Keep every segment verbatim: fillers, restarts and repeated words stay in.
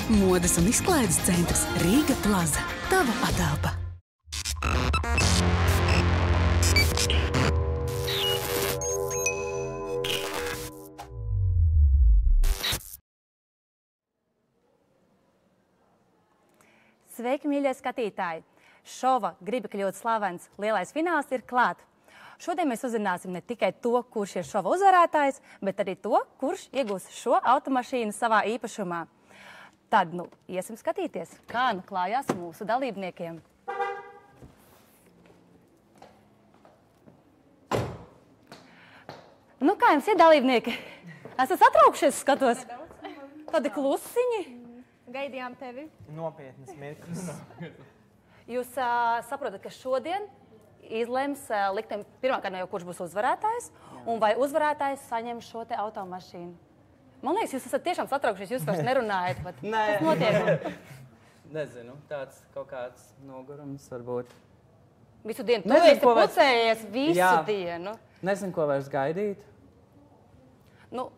Modes un izklaides centrs Rīga Plaza. Tava atelpa. Sveiki, mīļie skatītāji! Šova Gribi kļūt slavens lielais fināls ir klāt. Šodien mēs uzzināsim ne tikai to, kurš ir šova uzvarētājs, bet arī to, kurš iegūs šo automašīnu savā īpašumā. Tad, nu, iesim skatīties, kā nu klājās mūsu dalībniekiem. Nu, kā jums ir dalībnieki? Esat satraukšies, skatos? Tādi klusiņi? Gaidījām tevi. Nopietnas mirklis. Jūs uh, saprotat, ka šodien izlems uh, likteni pirmkārt jau kurš būs uzvarētājs, un vai uzvarētājs saņem šo te automašīnu. Man liekas, jūs esat tiešām satraukšies, jūs vairs nerunājat, bet Nē. kas notiek? Nezinu, tāds kaut kāds nogurums varbūt. Visu dienu. Tu Nezinu, esi ko vairs- pucējies visu Jā. dienu. Nezinu, ko vairs gaidīt. Nu,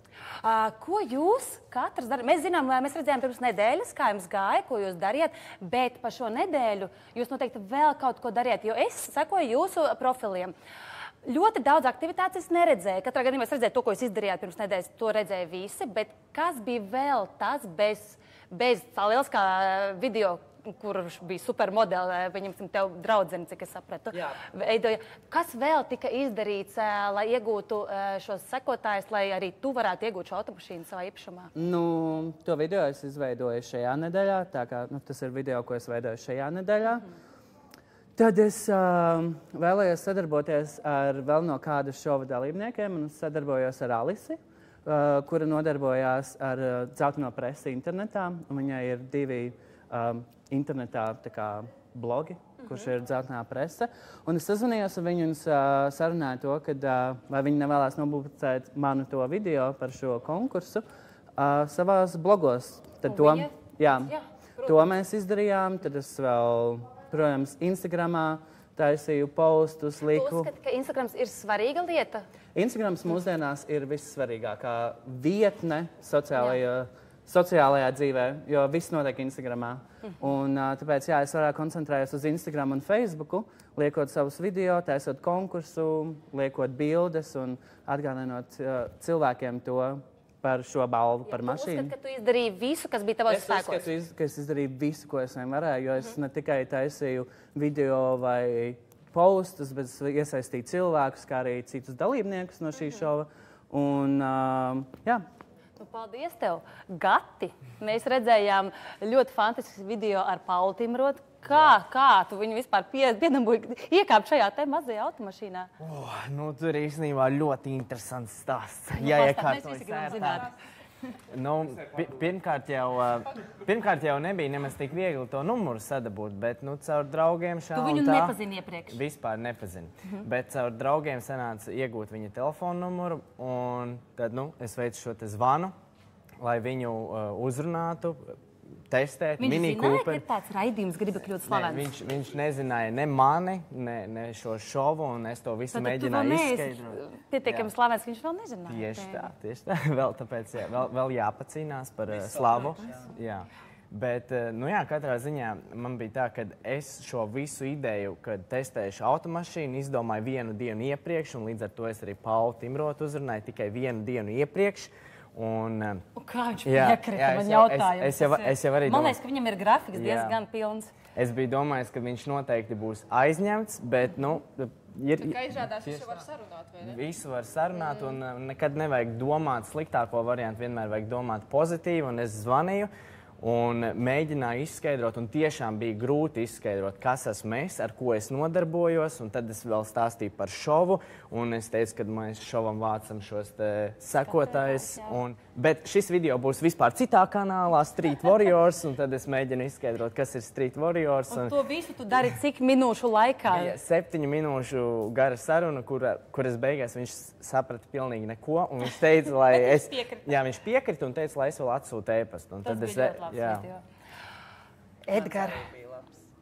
Uh, ko jūs katrs darāt? Mēs zinām, mēs redzējām pirms nedēļas, kā jums gāja, ko jūs darījāt, bet pa šo nedēļu jūs noteikti vēl kaut ko darījāt, jo es sekoju jūsu profiliem. Ļoti daudz aktivitātes es neredzēju. Katrā gadījumā es redzēju to, ko jūs izdarījāt pirms nedēļas, to redzēja visi, bet kas bija vēl tas bez, bez tā liels kā video, kurš bija supermodeli, viņam tev draudzeni, cik es sapratu, Jā. veidoja. Kas vēl tika izdarīts, lai iegūtu šos sekotājus, lai arī tu varētu iegūt šo automašīnu savā īpašumā? Nu, to video es izveidoju šajā nedēļā, tā kā nu, tas ir video, ko es veidoju šajā nedēļā. Mm. Tad es uh, vēlējos sadarboties ar vēl no kāda šova dalībniekiem, un es sadarbojos ar Alisi, uh, kura nodarbojās ar uh, dzelteno presi internetā, un viņai ir divi um, internetā tā kā blogi, mm-hmm. kurš ir dzeltenā prese. Un es sazvanījos ar viņu un uh, sarunāju to, kad, uh, vai viņi nevēlās nopublicēt manu to video par šo konkursu uh, savās blogos. Tad to, viņa? jā, Jā, to mēs izdarījām. Tad es vēl, protams, Instagramā taisīju postus, Tu liku. uzskati, ka Instagrams ir svarīga lieta? Instagrams mūsdienās ir vissvarīgākā vietne sociālajā, sociālajā dzīvē, jo viss notiek Instagramā. Un, uh, tāpēc jā, es vairāk koncentrējos uz Instagram un Facebooku, liekot savus video, taisot konkursu, liekot bildes un atgādinot uh, cilvēkiem to par šo balvu, par Tu mašīnu. uzskati, ka tu izdarīji visu, kas bija tavos Es spēkos? uzskatu, iz- ka es izdarīju visu, ko es vien varēju, jo es ne tikai taisīju video vai postus, bet es iesaistīju cilvēkus, kā arī citus dalībniekus no šī šova. Un, uh, jā, Nu, paldies tev, Gati! Mēs redzējām ļoti fantastisku video ar Paulu Timrotu. Kā, kā tu viņu vispār pie, piedabūji iekāpt šajā te mazajā automašīnā? Oh, nu, tur ir īstenībā ļoti interesants stāsts. Nu, Ja pastāst, mēs iekārtojas visi gribam ērtāk. zināt. Nu, pi pirmkārt, jau, uh, pirmkārt jau nebija nemaz tik viegli to numuru sadabūt, bet nu, caur draugiem šā Tu un viņu tā nepazini iepriekš? Vispār nepazinu. Bet caur draugiem sanāca iegūt viņa telefonu numuru, un tad nu, es veicu šo te zvanu, lai viņu uh, uzrunātu, testēt, Viņš Mini zināja, ka Cooper. ir tāds raidījums, gribi kļūt Ne, slavens? viņš, viņš nezināja ne mani, ne, ne šo šovu, un es to visu Tad tu vēl mēģināju neesi izskaidrot. pietiekami slavens, ka viņš vēl nezināja. Tieši tevi. tā, tieši tā. Vēl tāpēc jā, vēl, vēl jāpacīnās par uh, slavu. Jā. Bet, uh, nu jā, katrā ziņā man bija tā, ka es šo visu ideju, kad testēšu automašīnu, izdomāju vienu dienu iepriekš, un līdz ar to es arī Paulu Timrotu uzrunāju tikai vienu dienu iepriekš. Un, uh, Un kā viņš Jā, piekrita jā, man es jau- es- jautājumu? es jau- es jau arī Man domāju- liekas, ka viņam ir grafiks Jā. diezgan pilns. es biju domājis, ka viņš noteikti būs aizņemts, bet, nu, ir... Kā izrādās, visu var sarunāt, vai ne? Visu var sarunāt, un uh, nekad nevajag domāt sliktāko variantu, vienmēr vajag domāt pozitīvi, un es zvanīju un mēģināju izskaidrot, un tiešām bija grūti izskaidrot, kas esmu es, ar ko es nodarbojos, un tad es vēl stāstīju par šovu, un es teicu, ka mēs šovam vācam šos te sekotājus, un, bet šis video būs vispār citā kanālā, Street Warriors, un tad es mēģinu izskaidrot, kas ir Street Warriors. Un to visu tu dari cik minūšu laikā? Bija septiņu minūšu gara saruna, kur, kur es beigās viņš saprata pilnīgi neko, un viņš teica, lai Bet viņš es... piekrita. Jā, viņš piekrita un teica, lai es vēl atsūtu ēpastu. Un Tas tad es, bija ļoti labs jā. video. Edgar,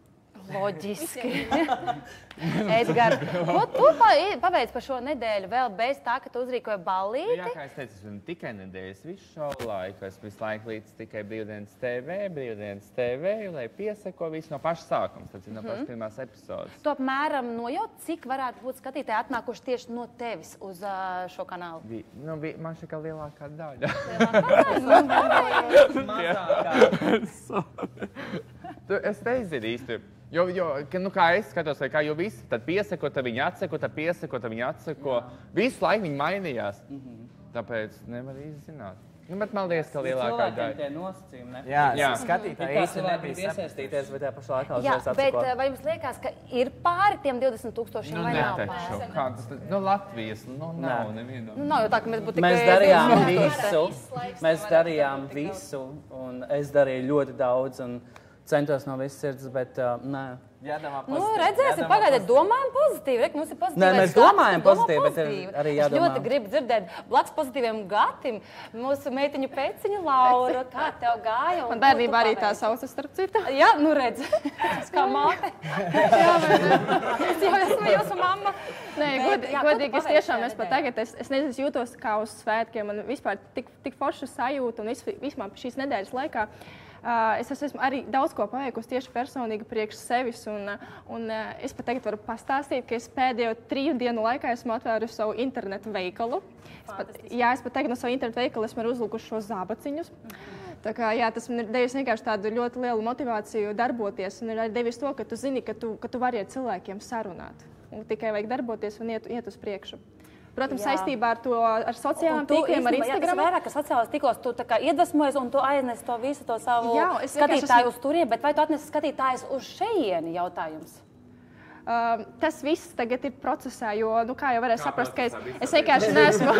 Loģiski. Edgar, ko tu pa- paveic par šo nedēļu vēl bez tā, ka tu uzrīkoji ballīti? Jā, kā es teicu, es esmu tikai nedēļas visu šo laiku. Es visu laiku līdz tikai brīvdienas T V, brīvdienas T V, lai pieseko visu no paša sākuma, tad no pašas pirmās epizodes. Tu apmēram nojaut, cik varētu būt skatītāji atnākuši tieši no tevis uz uh, šo kanālu? Vi, nu, vi, man šķiet, ka lielākā daļa. Tu, es nezinu īsti. Jo, jo, ka, nu, kā es skatos, vai kā jau visi, tad pieseko, tad viņi atseko, tad pieseko, tad viņi atseko. Visu laiku viņi mainījās. Tāpēc nevar īsti zināt. Nu, bet man liekas, ka lielākā daļa. Cilvēkiem tie nosacījumi, ne? Jā, Jā. skatītāji Kā īsti cilvēki nebija iesaistīties, bet tajā pašā laikā Jā, uzreiz bet atseko. uh, vai jums liekas, ka ir pāri tiem divdesmit tūkstošiem Nu, vai nav pāri? neteikšu. Kā tas, tad- nu, Latvijas, nu, nav nevienam. Nu, nav jau tā, ka mēs būtu tikai... Mēs darījām divdesmit tūkstoši. visu, mēs darījām visu, un es darīju ļoti daudz, un centos no visas sirds, bet uh, nē. Jādomā Nu, pozitīvi, redzēsim, jādomā pagaidiet, pozitīvi. domājam pozitīvi. Rek, mums ir pozitīvais Nē, mēs skats, domājam tu domā pozitīvi, bet ir pozitīvi. arī Es jādomā. ļoti gribu dzirdēt blakus pozitīviem gatim mūsu meitiņu pēciņu Laura. Kā tev gāja? un Man ko bērnībā tu arī tā paveici? sauca, starp citu. Jā, nu redz, tas kā māte. Jā, vai ne? Es jau esmu jūsu mamma. Nē, Bet, god, jā, ko tu godīgi, es paveici tiešām šajā es pat nedēļā? tagad, es, es nezinu, es jūtos kā uz svētkiem, man vispār tik, tik forša sajūta un vis, vispār šīs nedēļas laikā. Uh, es esmu arī daudz ko paveikusi tieši personīgi priekš sevis, un, uh, un uh, es pat tagad varu pastāstīt, ka es pēdējo triju dienu laikā esmu atvērusi savu internetu veikalu. Es pat, jā, es pat tagad no savu internetu veikalu esmu uzlikuši šos zābaciņus. Tā kā, jā, tas man ir devis vienkārši tādu ļoti lielu motivāciju darboties, un ir arī devis to, ka tu zini, ka tu, ka tu vari ar cilvēkiem sarunāt. Un tikai vajag darboties un iet, iet uz priekšu. Protams, Jā. saistībā ar to, ar sociālām Un tu tīkliem, ar īstenībā, jā, tas ir Instagram. vairāk, ka sociālās tīklos tu tā kā iedvesmojies un tu aiznes to visu to savu Jā, es vienkārši skatītāju esmu- uz turien, bet vai tu atnesi skatītājus uz šejieni jautājums? Uh, tas viss tagad ir procesā, jo, nu, kā jau varēja saprast, ka es, es vienkārši neesmu.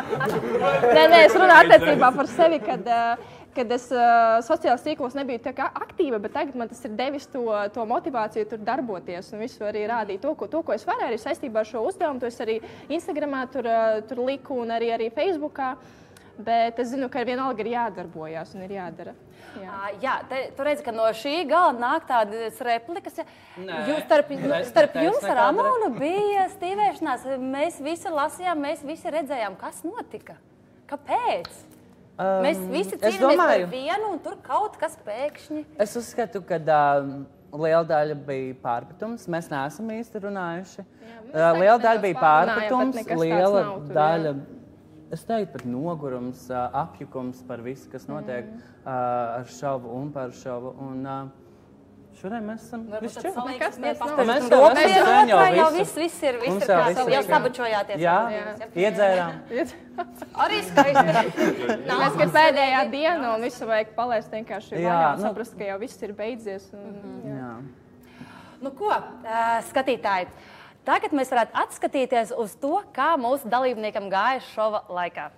nē, nē, es runāju attiecībā par sevi, kad, uh, kad es uh, sociālās tīklos nebiju tā kā aktīva, bet tagad man tas ir devis to, to motivāciju tur darboties un visu arī rādīt to, ko, to, ko es varēju arī saistībā ar šo uzdevumu. To es arī Instagramā tur, uh, tur liku un arī, arī Facebookā. Bet es zinu, ka vienalga ir jādarbojas un ir jādara. Jā. Jā, jā te, tu redzi, ka no šī gala nāk tādas replikas. Ja. Nē, Jūs starp, es starp neteicu jums ar nekādu Amonu bija stīvēšanās. Mēs visi lasījām, mēs visi redzējām, kas notika. Kāpēc? Um, Mēs visi es cīnāmies par domāju, vienu, un tur kaut kas pēkšņi. es uzskatu, ka um, liela daļa bija pārpratums. Mēs neesam īsti runājuši. Uh, liela daļa bija pārrunājam, bet pārpratums, nekas tāds liela nav tur, jā. daļa. Es teiktu, pat nogurums, uh, apjukums par visu, kas notiek Mm. uh, ar šovu un par šovu. Un, uh, šodien mēs esam visi čau. Nekas tāds nav. Mēs Mēs jau jau esam sen jau jau visu. viss, viss ir, viss Mums ir jau kā viss savu. ir Jau kā- sabučojāties. Jā, Jā. iedzērām. Arī skaisti. Mēs, kad pēdējā diena un visu vajag palaist vienkārši Jā, vaļā un nu- saprast, ka jau viss ir beidzies. Un, jā. Jā. Nu, ko, ā, skatītāji, tagad mēs varētu atskatīties uz to, kā mūsu dalībniekam gāja šova laikā.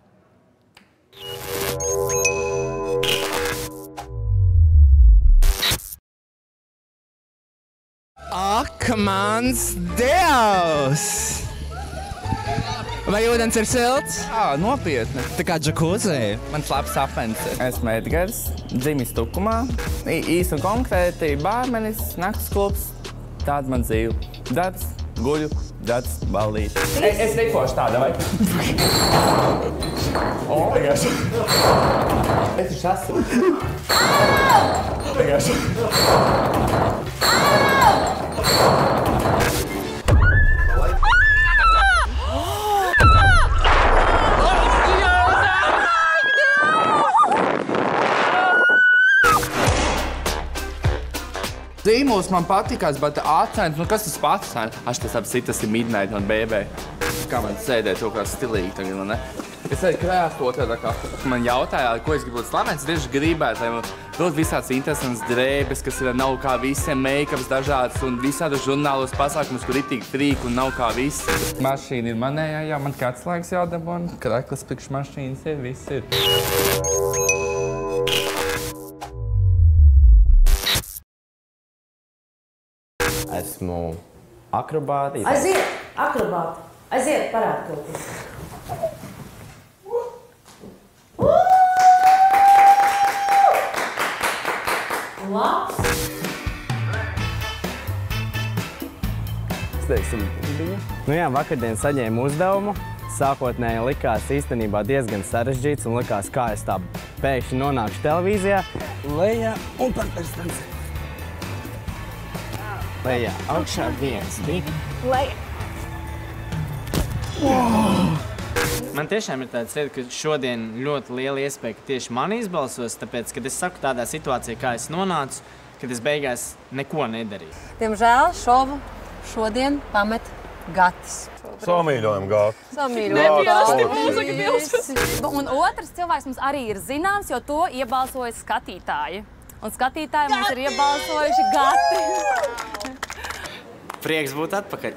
Ak, mans dievs! Vai ūdens ir silts? Jā, nopietni. Tā kā džakuzī. Man labs sapnis. Esmu Edgars, dzimis Tukumā. I- Īsi un konkrēti bārmenis, naktas klubs. Tāds man dzīve. Darbs, guļu, darbs, ballīt. Es, es nekošu tāda, vai? O, vienkārši. Es taču esmu. Vienkārši. Zīmols man patīkās, bet atcēns, nu kas tas pats? Aš tas apsit, tas ir Midnight un B B. Kā man sēdēt to kā stilīgi tagad, nu ne? Es arī krājās to tā kā. Man jautāja, ko es gribu slavēt, es tieši gribētu, lai man dod visāds interesants drēbes, kas ir nav kā visiem make-ups dažāds un visādu žurnālos pasākumus, kur ir tik frīk un nav kā viss. Mašīna ir manējā, jā, man kāds laiks jādabā un kraklis priekš mašīnas ir, viss ir. Esmu akrobāti. Aiziet, akrobāti! Aiziet, parādi kaut ko! Labs! Steiksim. Nu jā, vakardien saņēmu uzdevumu. Sākotnēji likās īstenībā diezgan sarežģīts un likās, kā es tā pēkšņi nonākšu televīzijā. Lejā un pat pēc tam. Lejā, augšā viens, divi. Lejā. Wow. Man tiešām ir tāds lieta, ka šodien ļoti liela iespēja, ka tieši mani izbalsos, tāpēc, kad es saku tādā situācijā, kā es nonācu, kad es beigās neko nedarīju. Diemžēl šovu šodien pamet Gatis. Samīļojam Gati. Samīļojam Gati. Un otrs cilvēks mums arī ir zināms, jo to iebalsoja skatītāji. Un skatītāji Gati! Mums ir iebalsojuši Gati. Prieks būt atpakaļ.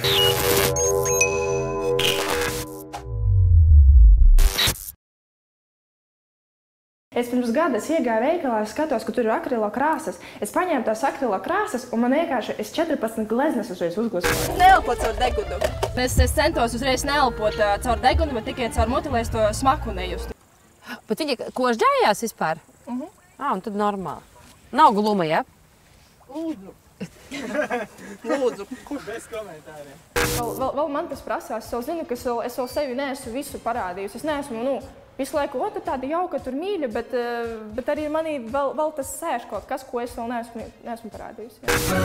Es pirms gada iegāju veikalā, es skatos, ka tur ir akrilo krāsas. Es paņēmu tās akrilo krāsas, un man vienkārši es četrpadsmit gleznes uzreiz uzgleskoju. Neelpot caur degunu. Es, es centos uzreiz neelpot uh, caur degunu, bet tikai caur muti, lai es to smaku nejustu. Bet viņi kožģējās vispār? Uh -huh. Ā, un tad normāli. Nav gluma, ja? Lūdzu. Lūdzu. Bez komentāriem. Vēl, vēl, vēl man tas prasās. Es vēl zinu, ka es vēl, es vēl sevi neesmu visu parādījusi. Es neesmu, nu, visu laiku, o, tu tāda jauka, tur mīļa, bet, bet arī manī vēl, vēl tas sēž kaut kas, ko es vēl neesmu, neesmu parādījusi.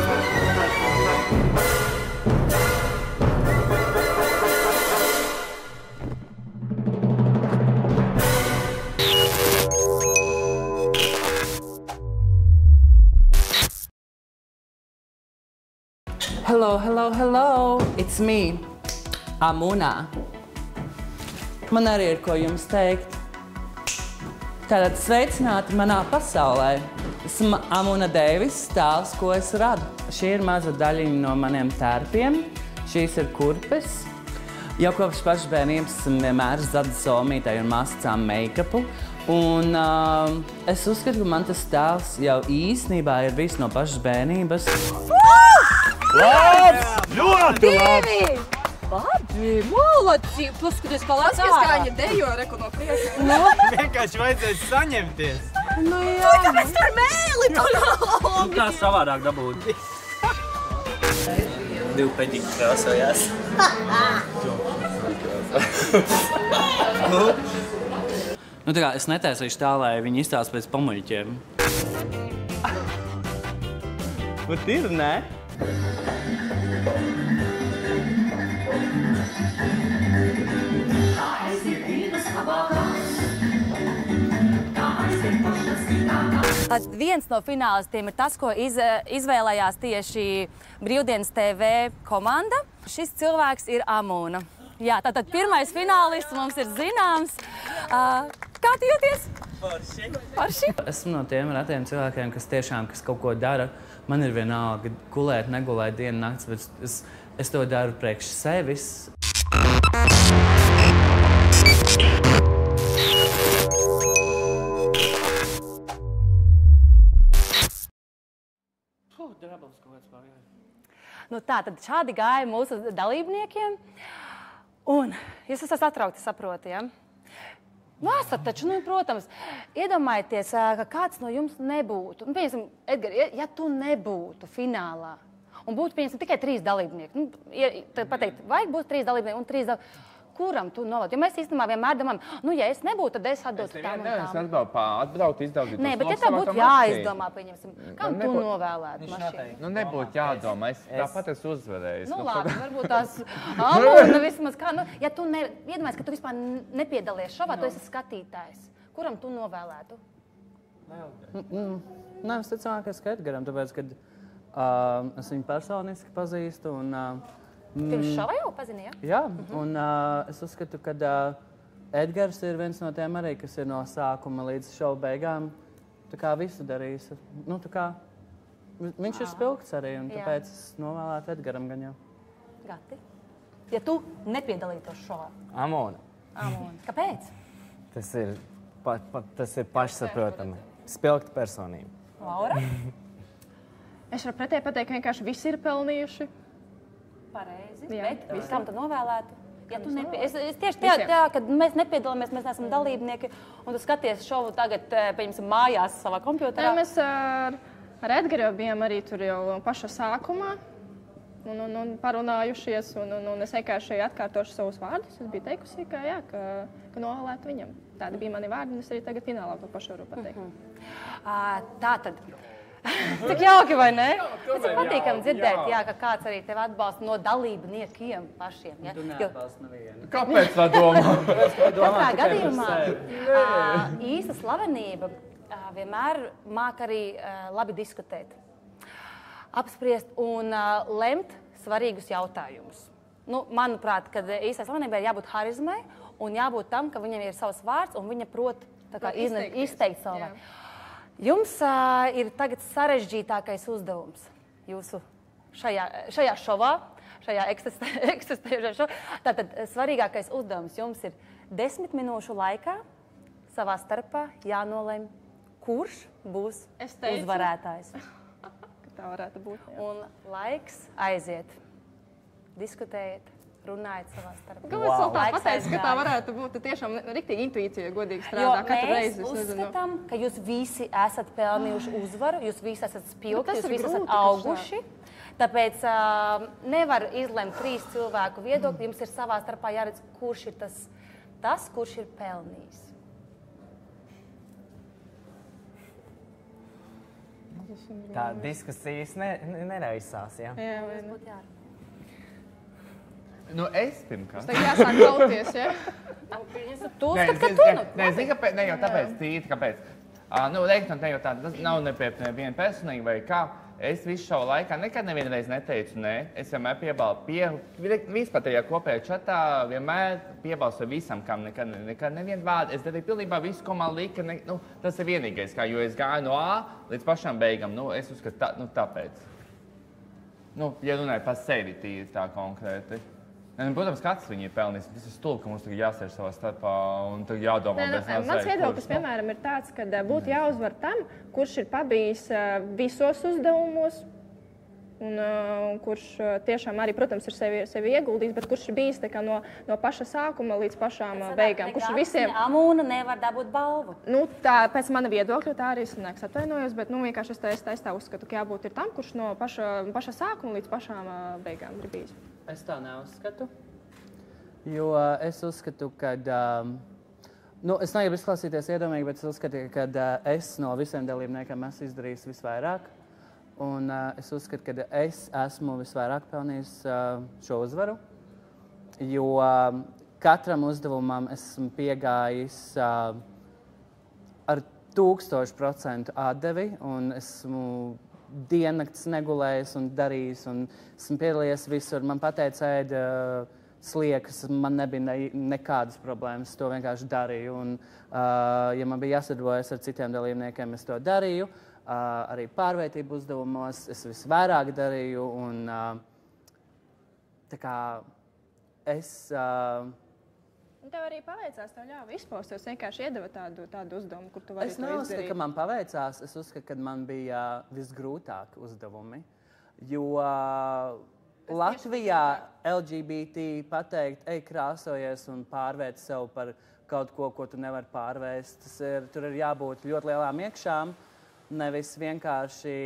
Hello, hello, hello! It's me, Amuna. Man arī ir ko jums teikt. Tātad sveicināti manā pasaulē. Esmu Amuna Deivis, tēls, ko es radu. Šī ir maza daļiņa no maniem tērpiem. Šīs ir kurpes. Jau kopš pašas bērnības esmu vienmēr zada somītai un māsacām make-upu. Un uh, es uzskatu, ka man tas tēls jau īstenībā ir bijis no pašas bērnības. Labs! Ļoti labs! Labi, molodzi! Paskaties, kā lēs ārā. Paskaties, kā viņa dejo, reku no prieka. No. Vienkārši vajadzēs saņemties. Nu jā. Ui, kāpēc tur mēli tur nav? Nu kā savādāk dabūt? Divi peģīgi krāsojās. Nu tā kā es netaisīšu tā, lai viņi izstāst pēc pamuļķiem. Bet ir, ne? Viens no finālistiem ir tas, ko iz, izvēlējās tieši Brīvdienas T V komanda. Šis cilvēks ir Amuna. Jā, tātad pirmais finālists mums ir zināms. Uh, kā tu jūties? Parši. Parši? Esmu no tiem retiem cilvēkiem, kas tiešām kas kaut ko dara. Man ir vienalga gulēt, negulēt dienu nakts, bet es, es to daru priekš sevis. Nu tā, tad šādi gāja mūsu dalībniekiem. Un jūs esat atraukti, saproti, ja? Nu, esat taču, nu, protams, iedomājieties, ka kāds no jums nebūtu. Nu, pieņemsim, Edgar, ja, ja tu nebūtu finālā un būtu, pieņemsim, tikai trīs dalībnieki, nu, ja, tad pateikt, vajag būt trīs dalībnieki un trīs dalībnieki. Kuram tu novad? Jo mēs īstenībā vienmēr domājam, nu, ja es nebūtu, tad es atdotu tam un tam. Es nevaru atbraukt, izdaudīt. Nē, bet ja tev būtu jāizdomā, pieņemsim, kam tu novēlētu mašīnu? Nu, nebūtu jādomā. Es tāpat esmu uzvarējis. Nu, labi, varbūt tās Amuna vismaz kā, nu, ja tu ne, iedomājies, ka tu vispār nepiedalies šovā, tu esi skatītājs. Kuram tu novēlētu? Nē, es ticamākais ka Edgaram, tāpēc, kad uh, es viņu personiski pazīstu un uh, Pirms šova jau pazini, ja? Jā, un uh, es uzskatu, ka uh, Edgars ir viens no tiem arī, kas ir no sākuma līdz šova beigām. Tā kā visu darījis. Nu, tā kā viņš ir spilgts arī, un tāpēc es novēlētu Edgaram gan jau. Gati, ja tu nepiedalītos šovā? Amona. Amona. Kāpēc? Tas ir, pa, pa, tas ir pašsaprotami. Spilgta personība. Laura? Es varu pretēji pateikt, ka vienkārši visi ir pelnījuši. Pareizi, jā, bet jā. Kam tu novēlētu? Ja tu nepie... es, es tieši tā, tā, kad mēs nepiedalāmies, mēs neesam dalībnieki, un tu skaties šovu tagad, pieņemsim, mājās savā kompjuterā. Jā, mēs ar, ar Edgaru bijām arī tur jau paša sākumā. un, un, un parunājušies, un, un, un es vienkārši atkārtošu savus vārdus. Es biju teikusi, ka, jā, ka, ka novēlētu viņam. Tādi bija mani vārdi, un es arī tagad finālā to pašu varu pateikt. Mm -hmm. uh, tā tad. Tik jauki, vai ne? Tas ir patīkami dzirdēt, jā, ka kāds arī tevi atbalsta no dalībniekiem pašiem. Ja? Tu neatbalsti nevienu. Kāpēc tā domā? Katrā gadījumā uh, īsta slavenība uh, vienmēr māk arī uh, labi diskutēt, apspriest un uh, lemt svarīgus jautājumus. Nu, manuprāt, kad īstai slavenībai jābūt harizmai un jābūt tam, ka viņam ir savs vārds un viņa prot tā kā izne, izteikt savu vārdu. Jums uh, ir tagad sarežģītākais uzdevums jūsu šajā, šajā šovā, šajā eksistējošajā šovā. Tātad svarīgākais uzdevums jums ir desmit minūšu laikā savā starpā jānolem, kurš būs uzvarētājs. Tā varētu būt. Jā. Un laiks aiziet. Diskutējiet, runājiet savā starpā. Kāpēc wow. tā pateicu, ka tā varētu būt tiešām riktīgi intuīcija, godīgi strādā katru reizi? Jo mēs uzskatām, ka jūs visi esat pelnījuši uzvaru, jūs visi esat spilgti, jūs visi grūti, esat auguši. Tāpēc uh, nevar izlemt trīs cilvēku viedokli. Jums ir savā starpā jāredz, kurš ir tas, tas kurš ir pelnījis. Tā diskusijas ne, neraisās, jā? Jā, vai ne? Nu, es pirmkārt. Tas tagad jāsāk klauties, jā? Tu uzskat, ka tu nu? Nē, zini, kāpēc, ne jau tāpēc, tīti, kāpēc. Uh, nu, reikt, ne jau tā, tas nav nepiept neviena personīga vai kā. Es visu šo laikā nekad nevienreiz neteicu nē. Es vienmēr piebalstu pie, vispār tajā kopējā čatā, vienmēr piebalstu visam, kam nekad, nekad nevienu vārdu. Es darīju pilnībā visu, ko man lika, ne, nu, tas ir vienīgais, kā, jo es gāju no A līdz pašām beigām, nu, es uzskatu, tā, nu, tāpēc. Nu, ja runāju par sevi tīri tā konkrēti. Ne, protams, katrs viņu ir pelnījis. Tas ir stulbi, ka mums tagad jāsēž savā starpā un tagad jādomā Nē, bez nezvēju. Mans viedoklis, piemēram, ir tāds, ka būtu jāuzvar tam, kurš ir pabijis visos uzdevumos un uh, kurš tiešām arī, protams, ir sevi, sevi ieguldījis, bet kurš ir bijis tā kā no, no paša sākuma līdz pašām uh, beigām. Kurš ir visiem... Amūna nevar dabūt balvu. Nu, tā, pēc mana viedokļa tā arī sanāks, atvainojos, bet nu, vienkārši es tā, es tā, es tā uzskatu, ka jābūt ir tam, kurš no paša, paša sākuma līdz pašām uh, beigām ir bijis. Es tā neuzskatu, jo es uzskatu, ka, um, nu, es negribu izklausīties iedomīgi, bet es uzskatu, ka uh, es no visiem dalībniekiem esmu izdarījis visvairāk. Un uh, es uzskatu, ka es esmu visvairāk pelnījis uh, šo uzvaru, jo uh, katram uzdevumam esmu piegājis uh, ar tūkstošu procentu atdevi, un esmu diennakts negulējis un darījis, un esmu piedalījies visur. Man pateica ēd uh, sliekas, man nebija ne, nekādas problēmas, es to vienkārši darīju. Un, uh, ja man bija jāsadarbojas ar citiem dalībniekiem, es to darīju. Uh, arī pārvērtību uzdevumos es visvairāk darīju, un uh, tā kā es... Uh, Un tev arī paveicās, tev ļāva izpaust, jo es vienkārši iedeva tādu, tādu uzdevumu, kur tu vari es to izdarīt. Es neuzskatu, ka man paveicās, es uzskatu, ka man bija uh, visgrūtāk uzdevumi, jo uh, Latvijā L G B T pateikt, ej krāsojies un pārvērt sev par kaut ko, ko tu nevari pārvērst. Tas ir, tur ir jābūt ļoti lielām iekšām. Nevis vienkārši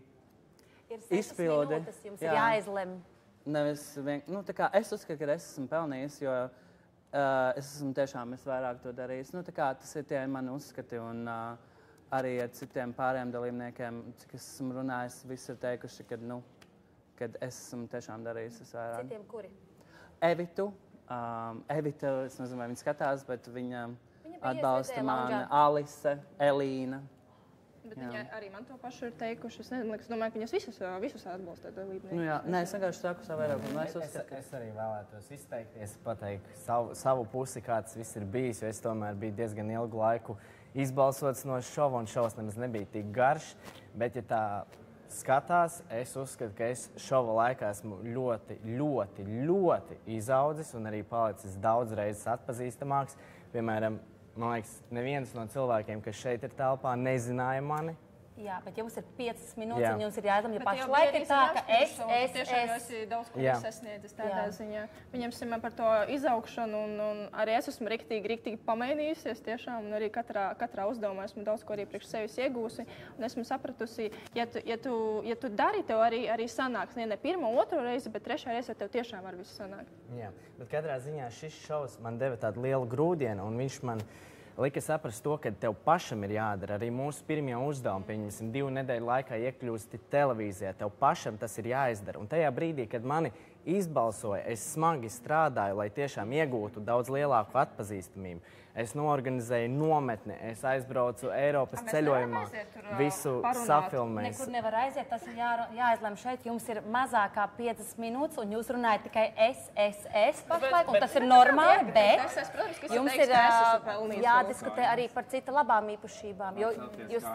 izpildi. Minūtes, jums jā. Ir jāizlem. Nevis vien... nu, tā kā es uzskatu, ka es esmu pelnījis, jo uh, es esmu tiešām visvairāk to darījis. Nu, tā kā tas ir tie mani uzskati, un uh, arī ar citiem pārējiem dalībniekiem, cik es esmu runājis, visi ir teikuši, ka, nu, kad es esmu tiešām darījis visvairāk. Citiem kuri? Evitu. Um, Evita, es nezinu, vai viņa skatās, bet viņa, viņa atbalsta mani. Alise, Elīna. Bet viņi arī man to pašu ir teikuši. Es nezinu, es domāju, ka viņas visus, visus atbalsta dalībnieki. Nu jā, nē, es vienkārši saku savu vairāk. Es, es, es arī vēlētos izteikties, pateikt savu, savu pusi, kā tas viss ir bijis, jo es tomēr biju diezgan ilgu laiku izbalsots no šova, un šovs nemaz nebija tik garš. Bet, ja tā skatās, es uzskatu, ka es šova laikā esmu ļoti, ļoti, ļoti izaudzis un arī palicis daudz reizes atpazīstamāks. Piemēram, man liekas, neviens no cilvēkiem, kas šeit ir telpā, nezināja mani Jā, bet jums ir piecas minūtes, Jā. un jums ir jāizlemj, ja Bet jau pašlaik bija ir tā, ka arī es, jāspēj es, tiešām jau es. esi daudz ko Jā. sasniedzis tādā Jā. ziņā. Pieņemsim par to izaugšanu, un, un arī es esmu riktīgi, riktīgi pamainījusies tiešām, un arī katrā, katrā uzdevumā esmu daudz ko arī priekš sevis iegūsi, un esmu sapratusi, ja tu, ja tu, ja tu dari, tev arī, arī sanāks, ne, ne pirmo, otro reizi, bet trešā reize tev tiešām var viss sanākt. Jā, bet katrā ziņā šis šovs man deva tādu lielu grūdienu, un viņš man lika saprast to, ka tev pašam ir jādara. Arī mūsu pirmie uzdevumi, pieņemsim, divu nedēļu laikā iekļūsti televīzijā. Tev pašam tas ir jāizdara. Un tajā brīdī, kad mani izbalsoja, es smagi strādāju, lai tiešām iegūtu daudz lielāku atpazīstamību. Es noorganizēju nometni, es aizbraucu Eiropas A, mēs ceļojumā, nevaram aiziet tur, ā, visu parunāt? safilmēju. Nekur nevar aiziet, tas ir jā, jāizlem šeit. Jums ir mazākā piecas minūtes, un jūs runājat tikai es, es, es pašlaik, un tas ir normāli, bet Es, es, protams, ka es jums teikšu, ir ka es esmu ā, pelnījis jādiskutē arī par cita labām īpašībām. Jo jūs,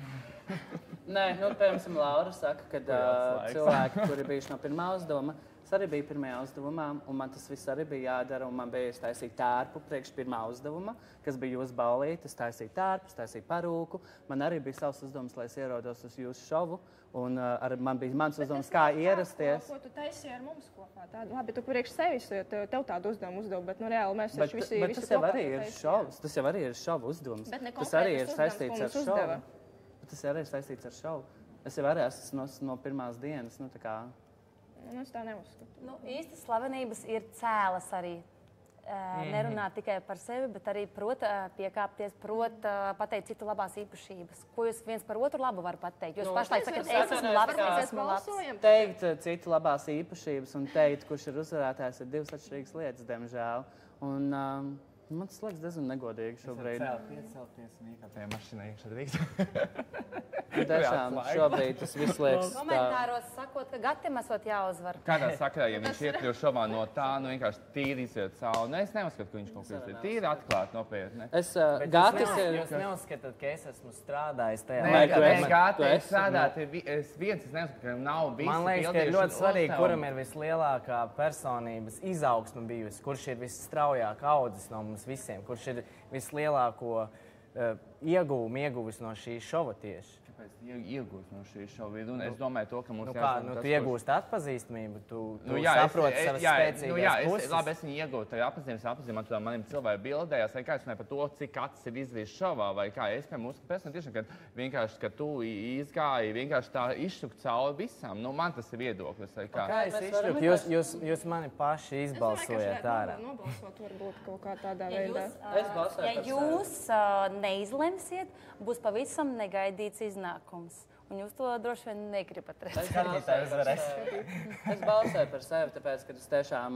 Nē, nu, piemēram, Laura saka, ka uh, cilvēki, kuri bijuši no pirmā uzdevuma, es arī biju pirmajā uzdevumā, un man tas viss arī bija jādara, un man bija jātaisīt tērpu priekš pirmā uzdevuma, kas bija jūsu baulīte, es taisīju tērpu, es taisīju parūku, man arī bija savs uzdevums, lai es ierodos uz jūsu šovu, un uh, ar, man bija mans uzdevums, kā ierasties. Ko tu taisīji ar mums kopā? Tādu, labi, tu priekš sevis, jo tev, tev tādu uzdevumu uzdevu, bet, nu, reāli mēs Bet, taču visi, bet visi tas jau kopā arī to ir taisījām. šovs, tas jau arī ir šovu uzdevums. Bet ne Tas arī ir konkrētas saistīts uzdevums, ar ko mums šovu. uzdeva. Bet tas arī ir saistīts ar šovu. Es jau arī esmu no, no pirmās dienas, nu, tā kā... Nu, es tā neuzskatu. nu, īsti slavenības ir cēlas arī. Uh, nerunā tikai par sevi, bet arī prot uh, piekāpties, prot uh, pateikt citu labās īpašības. Ko jūs viens par otru labu var pateikt? Jūs Nu, pašlaik es sakat, vienkārši es esmu saprotu, labs, ka es mēs esmu labs. balsojam. Teikt uh, citu labās īpašības un teikt, kurš ir uzvarētājs, ir divas atšķirīgas lietas, diemžēl. Un um, man tas liekas diezgan negodīgi šobrīd. Piecelties un iekāpēja mašīnā iekšā drīkst. Tiešām šobrīd tas viss liekas tā. Komentāros sakot, ka Gatim esot jāuzvar. Kādā sakarā, ja viņš iekļūst šovā no tā, nu vienkārši tīri iziet cauri. Nu, es neuzskatu, ka viņš kaut ko izdarīja. Tīri atklāt, nopietni. Es, uh, Bet Gatis jūs, ir... ne, jūs neuzskatāt, ka es esmu strādājis tajā Nē, tu tu esi- esi gatavi tu esi, strādāt. Es viens, es nezinu, ka nav visi Man liekas, ka ir pildījuši ļoti svarīgi, uzdevumu. kuram ir vislielākā personības izaugsme bijusi, kurš ir visstraujāk audzis no mums visiem, kurš ir vislielāko uh, iegūmu ieguvis no šī šova tieši. Kāpēc iegūst no šī šova? Un es domāju to, ka mums Nu, kā, nu, tu iegūst atpazīstamību, tu, tu Nu, jā, saproti es, savas jā, spēcīgās nu, jā, es, puses. labi, es viņu iegūtu tajā apziņas apziņā, tur manim cilvēki bildējās, vai kā es runāju par to, cik acis ir izdarījis šovā, vai kā es, piemēram, uzskatu pēc tam tiešām, ka vienkārši, ka tu izgāji, vienkārši tā izšukt cauri visam, nu, man tas ir viedoklis, vai kā. Kā es izšķirtu? Jūs, jūs, jūs mani paši izbalsojat ārā. Nobalsot varbūt kaut kā tādā Ja veidā. jūs, ā, Es balsoju ja par jūs uh, neizlemsiet, būs pavisam negaidīts iznākums. Un jūs to droši vien negribat redzēt. Skatītājs varēs. Es balsoju par sevi, tāpēc, ka es tiešām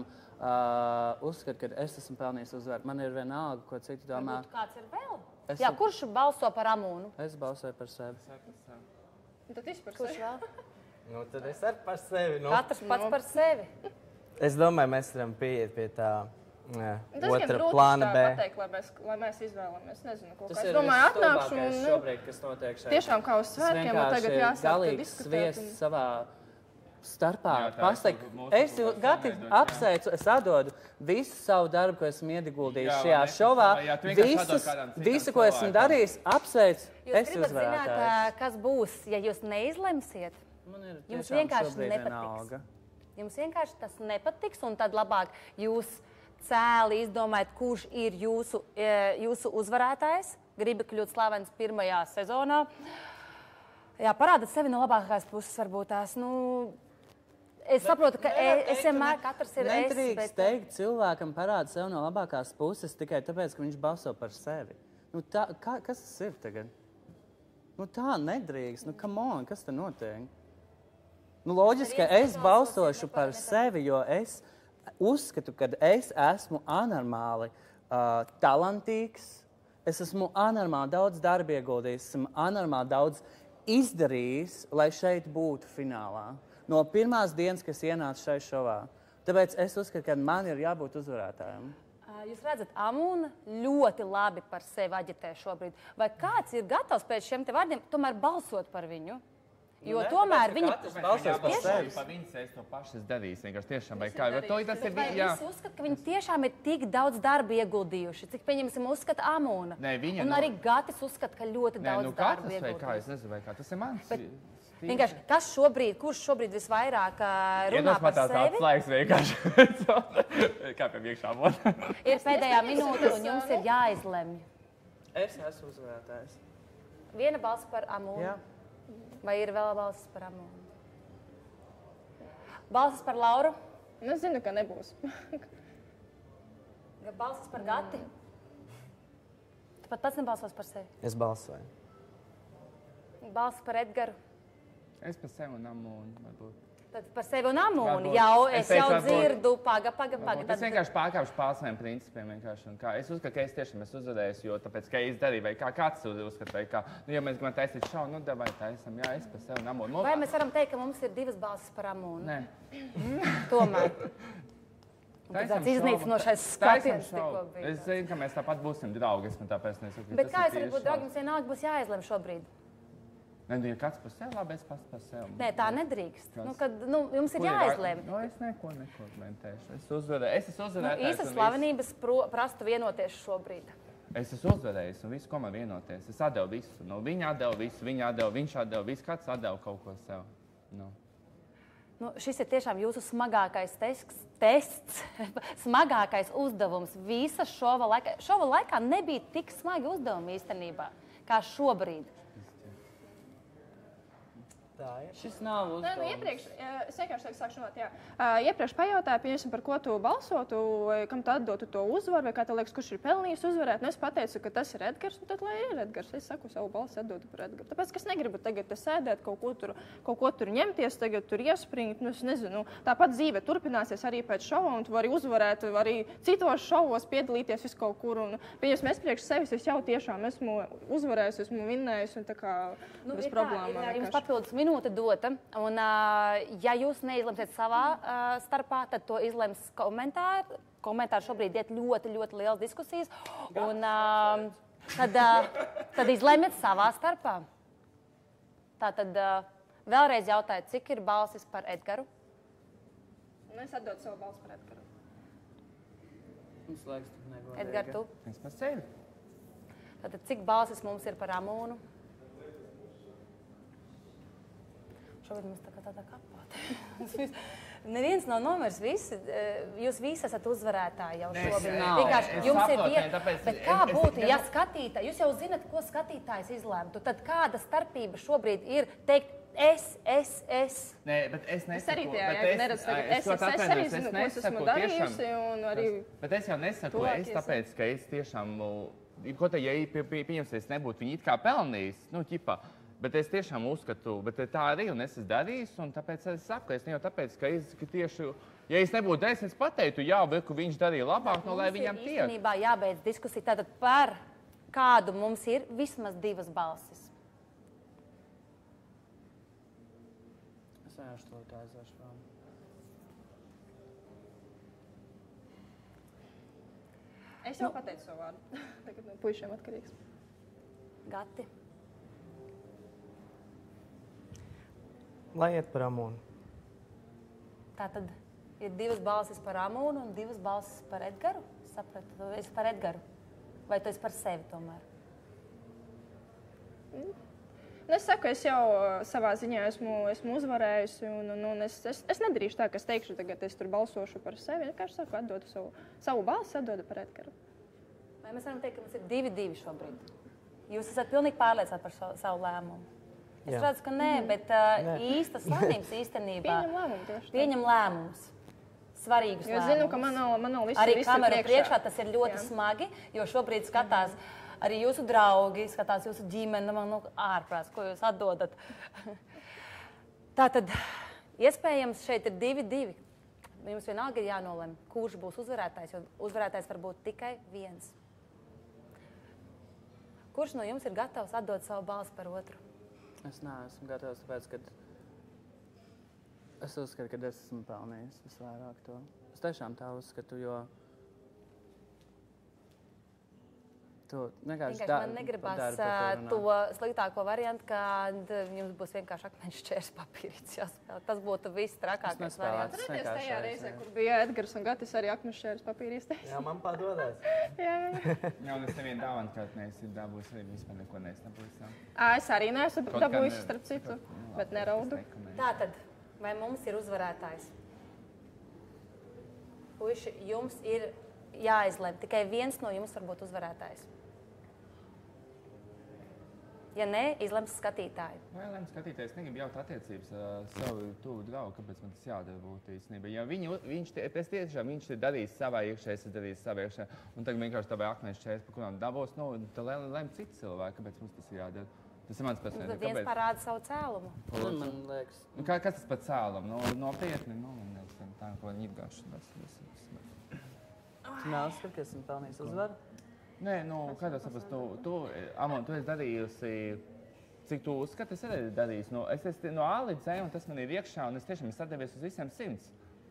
uh, uzskatu, ka es esmu pelnījis uzvaru. Man ir vienalga, ko citi domā. Varbūt kāds ir vēl? Es- Jā, kurš balso par Amūnu? Es balsoju par sevi. Tad vispār Kurš vēl? Nu, tad es arī par sevi. Nu. Katrs pats par sevi. Es domāju, mēs varam pieiet pie tā jā, Tas gan otra grūti plāna tā B. pateikt, lai mēs, lai mēs izvēlamies. Nezinu, kaut Tas kā. ir Es domāju, atnākšu visstulbākais un šobrīd, kas notiek šeit. tiešām kā uz svētkiem, man tagad jāsāk galīgs diskutēt. sviests un- savā starpā. Jā, tā Pasaka, ir mūsu es kultūras gati samaidot, apsveicu, es atdodu visu savu darbu, ko esmu ieguldījis Jā, šajā un es- šovā. jā, tu vienkārši Visus, atdod kādam citam visu, ko esmu cilvēkam. darījis, apsveicu. Jūs Es gribat zināt, uzvarētājs. ā, kas būs, ja jūs neizlemsiet? Man ir Jums tiešām vienkārši šobrīd nepatiks. vienalga. Jums vienkārši tas nepatiks, un tad labāk jūs cēli izdomājat, kurš ir jūsu, e, jūsu uzvarētājs. Gribi kļūt slavens pirmajā sezonā. Jā, parādat sevi no labākās puses, varbūt tās. Nu, es saprotu, ka e, es vienmēr katrs ir es. Nedrīkst Bet, teikt cilvēkam parāda sev no labākās puses tikai tāpēc, ka viņš balso par sevi. Nu, tā, kā, kas tas ir tagad? Nu, tā nedrīkst. Nu, come on, kas te notiek? Nu, loģiski, ka es balsošu par sevi, jo es uzskatu, ka es esmu anormāli uh, talantīgs. Es esmu anormāli daudz darba ieguldījis, esmu anormāli daudz izdarījis, lai šeit būtu finālā. No pirmās dienas, kas ienāca šai šovā. Tāpēc es uzskatu, ka man ir jābūt uzvarētājam. ā, jūs redzat, Amūna ļoti labi par sevi aģitē šobrīd. Vai kāds ir gatavs pēc šiem te vārdiem tomēr balsot par viņu? Jo tomēr viņa... Katrs balsos par sevi. Pa viņas es to pašu darīs, vienkārši tiešām vai kā. Jo to tas ir Vai viņa... visi uzskata, ka viņi tiešām ir tik daudz darba ieguldījuši, cik pieņemsim uzskata Amūna. Nē, viņa Un no- arī Gatis uzskata, ka ļoti Nē, daudz nu darba katrs vai kā, ieguldījuši. es nezinu vai kā. Tas ir mans. Bet vienkārši, kas šobrīd, kurš šobrīd visvairāk ā, runā Iedos man par tās sevi, atslēgas vienkārši. Kā pie iekšā būtu. ir pēdējā minūte un jums ir jāizlemj. Es esmu uzvarētājs. Viena balss par Amūnu. Jā. Vai ir vēl balss par Amūnu? Balsis par Lauru? Nu, es zinu, ka nebūs. Balsis par Gati? Tu pat pats nebalsos par sevi. Es balsoju. Balsis par Edgaru? Es par sevi un Amūnu varbūt. Tad par sevi un Amūnu. Varbūt. Jau, Es es teicu, jau varbūt. dzirdu, paga, paga, paga. Varbūt. Es vienkārši pārkāpšu pār saviem principiem vienkārši. Un kā. Es uzskatu, ka es tiešām esmu uzvarējis, jo tāpēc, ka es darīju, vai kā kāds uzskata, vai kā. Nu, ja mēs gribam taisīt šau, nu, davai taisam. Jā, es par sevi un Amūnu. Vai mēs varam teikt, ka mums ir divas balsis par Amūnu? Nē. Tomēr. Un tad Taisam tāds iznīcinošais šovu. skatiens Taisam tikko šovu. bija. Es zinu, ka mēs tāpat būsim draugi. Es man tāpēc nesaku. Bet kā es varu būt draugi, mums vienalga būs jāizlem šobrīd. Nē, nu, ja kāds par sevi, labi, es pats par sevi. Nē, tā nedrīkst. Kas? Nu, kad, nu, jums ir Kur jāizlem. Nu, es neko nekomentēšu. Es uzvarēju. Es esmu Nu, uzvarētājs. īstas un slavenības pro, prastu vienoties šobrīd. viss- Es esmu uzvarējis un visu, ko man vienoties. Es atdevu visu. Nu, viņa atdeva visu, viņa atdeva, viņš atdeva visu. Kāds atdeva kaut ko sev. Nu. Nu, šis ir tiešām jūsu smagākais tests, tests smagākais uzdevums visas šova laikā. Šova laikā nebija tik smagi uzdevumi īstenībā, kā šobrīd. Šis nav Nē, nu, uzdevums. iepriekš, eh, es vienkārši teiktu, sākšu runāt, jā. Uh, iepriekš pajautāju, pieņemsim, par ko tu balsotu, vai kam tu atdotu to uzvaru, vai kā tev liekas, kurš ir pelnījis uzvarēt. Nu, es pateicu, ka tas ir Edgars, un tad, lai ir Edgars, es saku savu balsi atdotu par Edgaru. Tāpēc, ka es negribu tagad te sēdēt, kaut ko tur, kaut ko tur ņemties, tagad tur iespringt, nu, es nezinu. Tāpat dzīve turpināsies arī pēc šova, un tu vari uzvarēt, arī citos šovos piedalīties vis kaut kur. Un, pieņemsim, es priekš sevis, es jau tiešām esmu uzvarējis, esmu vinnējis, un tā kā Nu, bez ir tā, problēmām. ir, jums vienkārši. papildus minūte dota, un, ā, ja jūs neizlemsiet savā ā, starpā, tad to izlems komentāri. Komentāri šobrīd iet ļoti, ļoti liels diskusijas, un ā, tad, ā, tad izlemiet savā starpā. Tātad ā, vēlreiz jautāju, cik ir balsis par Edgaru? Un es atdodu savu balsi par Edgaru. Mums liekas, tik negodīgi. Edgar, tu? Es par sevi. Tātad cik balsis mums ir par Amūnu? Šobrīd mums tā kā tādā kapāta. Neviens nav nomirs, visi, eh, jūs visi esat uzvarētāji jau Es- šobrīd. nav. Vienkārši Es jums ir saprotu, vieta. ne, tāpēc Bet es- kā es- būtu, es- ja skatītāji, jūs jau zinat, ko skatītājs izlēmtu, tad kāda starpība šobrīd ir teikt es, es, es? Nē, bet es nesaku. Es arī tajā, bet jā, kad neredzu tagad, es- ļoti es- es atvainojos, arī zinu, ko es esmu nesaku darījusi, tiešām- un arī Tas- Bet es jau nesaku, tuvākie es zina. tāpēc, ka es tiešām, uh, ko te, ja pie- pie- pieņemsies, es nebūtu viņu it kā pelnījis, nu, ķipā. Bet es tiešām uzskatu, bet tā arī, un es esmu darījis, un tāpēc es saku, es ne jau tāpēc, ka es ka tieši, ja es nebūtu darījis, es pateiktu, jā, bet, ka viņš darīja labāk, no lai Mums ir viņam tiek. īstenībā jābeidz diskusija tātad par kādu mums ir vismaz divas balsis. Es vienkārši to tā aizvēršu vēl. Es jau pateicu savu vārdu. Tagad no puišiem atkarīgs. Gati. Lai iet par Amūnu. Tātad ir divas balsis par Amūnu un divas balsis par Edgaru. Sapratu, tu esi par Edgaru. Vai tu esi par sevi tomēr? Nu, es saku, es jau uh, savā ziņā esmu, esmu uzvarējusi, un, un, un es, es, es nedarīšu tā, ka es teikšu, tagad es tur balsošu par sevi. Es vienkārši saku, atdodu savu, savu balsi, atdodu par Edgaru. Vai mēs varam teikt, ka mums ir divi divi šobrīd? Jūs esat pilnīgi pārliecināti par savu, savu lēmumu. Es Jā. redzu, ka nē, bet uh, Nē. īstas slimības īstenībā Pieņem lēmumu tieši tā. pieņem lēmumus. Svarīgus Jo lēmumus. zinu, ka man nav, man nav viss, Arī viss kamerā ir priekšā tas ir ļoti Jā. smagi, jo šobrīd skatās arī jūsu draugi, skatās jūsu ģimene, man nu, ārprāts, ko jūs atdodat. Tātad, iespējams, šeit ir divi divi. Jums vienalga ir jānolem, kurš būs uzvarētājs, jo uzvarētājs var būt tikai viens. Kurš no jums ir gatavs atdot savu balsi par otru? Es neesmu gatavs, tāpēc, ka es uzskatu, ka es esmu pelnījis visvairāk to. Es tiešām tā uzskatu, jo Tu vienkārši Vienkārši man negribas to sliktāko variantu, kad jums būs vienkārši akmeņu šķērs papīrīts jāspēlē. Tas būtu viss trakākais variants. Atcerieties tajā reizē, kur bija Edgars un Gatis arī akmeņu šķērs papīrīts. Jā, man padodas. Jā, jā. Jā, un es nevienu dāvanu, kad neesi dabūjis, arī vispār neko neesi dabūjis. Es arī neesmu dabūjis, starp citu, bet neraudu. Tātad, vai mums ir uzvarētājs? Puiši, jums ir jāizlem. Tikai viens no jums var būt uzvarētājs. Ja nē, izlems skatītāji. Vai lems skatītājs negribu jaut attiecības uh, savu tuvu draugu, kāpēc man tas jādara būtu īstenībā. Ja viņu, viņš, es tiešām, viņš ir darījis savā iekšē, es darījis savā iekšē, un tagad vienkārši tā vai akmeņš čērs, pa kurām dabos, nu, tad lem citi cilvēki, kāpēc mums tas ir jādara. Tas ir mans personīgi. Tad viens parāda savu cēlumu. Man liekas. Nu, kā, kas tas par cēlumu? Nu, nopietni, nu, man liekas, tā, ko viņi itgāšanās. Tu neuzskati, ka esmu pelnījis uzvaru? Nē, nu, kā tas saprast, tu, tu, Amon, tu esi darījusi, cik tu uzskati, es arī darījusi. Nu, es esmu no A līdz Z, un tas man ir iekšā, un es tiešām esmu sadevies uz visiem simts.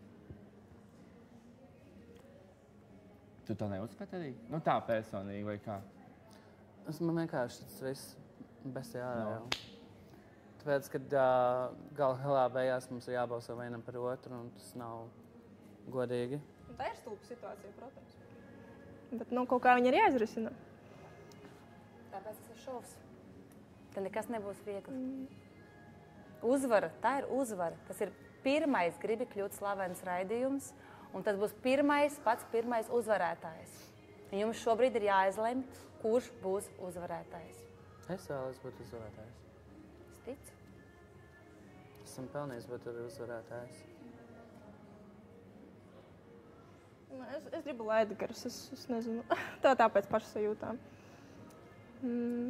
Tu tā neuzskati arī? Nu, tā personīgi vai kā? Es man vienkārši tas viss besē ārā jau. Tāpēc, kad uh, gala galā beigās mums ir jābalso vienam par otru, un tas nav godīgi. Un tā ir stulba situācija, protams. Bet nu, kaut kā viņi ir jāizrisina. Tāpēc tas ir šovs. Tad nekas nebūs viegli. Uzvara, tā ir uzvara. Tas ir pirmais gribi kļūt slavens raidījums, un tas būs pirmais, pats pirmais uzvarētājs. Jums šobrīd ir jāizlem, kurš būs uzvarētājs. Es vēlos būt uzvarētājs. Es ticu. Esmu pelnījis būt arī uzvarētājs. Es, es gribu lai Edgars, es, es nezinu. Tā tāpēc pašsajūtām. Mm.